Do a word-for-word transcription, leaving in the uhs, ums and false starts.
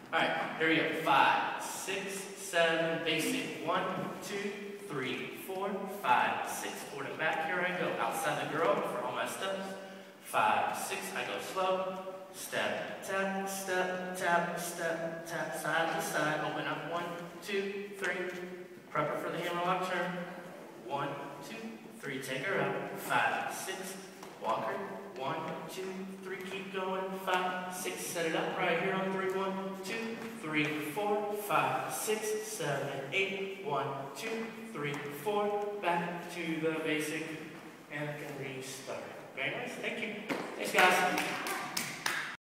Alright, here we go. Five, six, seven, basic. One, two, three, four, five, six. Forward and back. Here I go. Outside the girl for all my steps. Five, six. I go slow. Step, tap, step, tap, step, tap, side to side. Open up. One, two, three. Prep her for the hammerlock turn. One, two, three. Take her out. Five, six. Walk her. One, two, three. Keep going. Five, six. Set it up right here on three. One, two, three, four, five, six, seven, eight. One, two, three, four. Back to the basic and can restart. Very nice. Thank you. Thanks, guys.